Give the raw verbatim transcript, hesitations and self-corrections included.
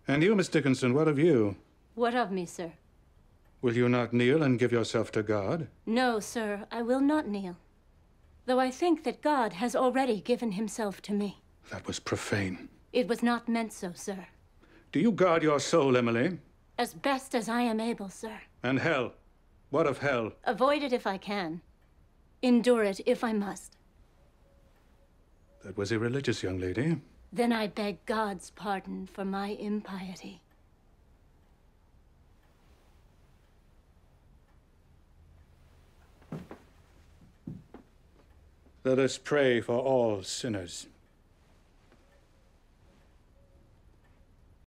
And you, Miss Dickinson, what of you? What of me, sir? Will you not kneel and give yourself to God? No, sir, I will not kneel. Though I think that God has already given himself to me. That was profane. It was not meant so, sir. Do you guard your soul, Emily? As best as I am able, sir. And hell? What of hell? Avoid it if I can. Endure it if I must. That was irreligious, young lady. Then I beg God's pardon for my impiety. Let us pray for all sinners.